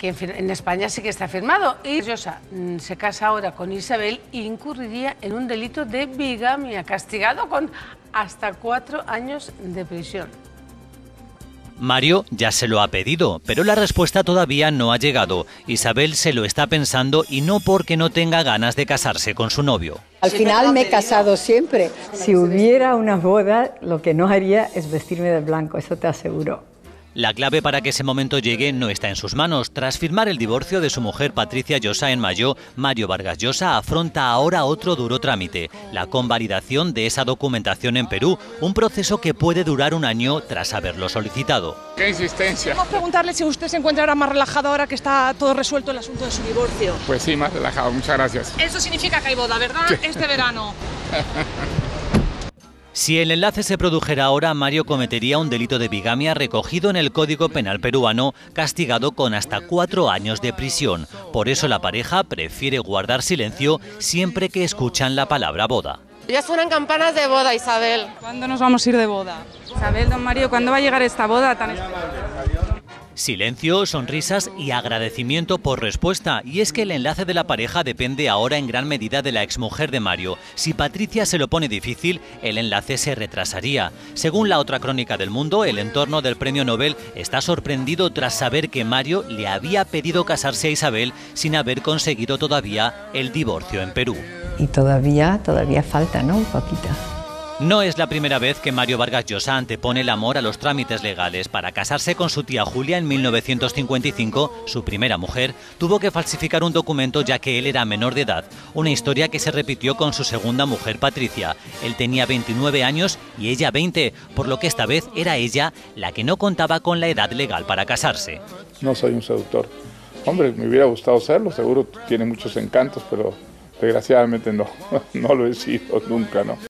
que en España sí que está firmado. Y Llosa se casa ahora con Isabel e incurriría en un delito de bigamia, castigado con hasta 4 años de prisión. Mario ya se lo ha pedido, pero la respuesta todavía no ha llegado. Isabel se lo está pensando y no porque no tenga ganas de casarse con su novio. Al final me he casado siempre. Si hubiera una boda, lo que no haría es vestirme de blanco, eso te aseguro. La clave para que ese momento llegue no está en sus manos. Tras firmar el divorcio de su mujer Patricia Llosa en mayo, Mario Vargas Llosa afronta ahora otro duro trámite, la convalidación de esa documentación en Perú, un proceso que puede durar 1 año tras haberlo solicitado. ¡Qué insistencia! Vamos a preguntarle si usted se encuentra ahora más relajado ahora que está todo resuelto el asunto de su divorcio. Pues sí, más relajado, muchas gracias. Eso significa que hay boda, ¿verdad? Sí. Este verano. Si el enlace se produjera ahora, Mario cometería un delito de bigamia recogido en el Código Penal peruano, castigado con hasta 4 años de prisión. Por eso la pareja prefiere guardar silencio siempre que escuchan la palabra boda. Ya suenan campanas de boda, Isabel. ¿Cuándo nos vamos a ir de boda? Isabel, don Mario, ¿cuándo va a llegar esta boda tan esperada? Silencio, sonrisas y agradecimiento por respuesta. Y es que el enlace de la pareja depende ahora en gran medida de la exmujer de Mario. Si Patricia se lo pone difícil, el enlace se retrasaría. Según la otra crónica del mundo, el entorno del premio Nobel está sorprendido tras saber que Mario le había pedido casarse a Isabel sin haber conseguido todavía el divorcio en Perú. Y todavía falta, ¿no? Un poquito. No es la primera vez que Mario Vargas Llosa antepone el amor a los trámites legales. Para casarse con su tía Julia en 1955, su primera mujer, tuvo que falsificar un documento ya que él era menor de edad, una historia que se repitió con su segunda mujer Patricia. Él tenía 29 años y ella 20, por lo que esta vez era ella la que no contaba con la edad legal para casarse. No soy un seductor. Hombre, me hubiera gustado serlo, seguro tiene muchos encantos, pero desgraciadamente no lo he sido nunca, ¿no?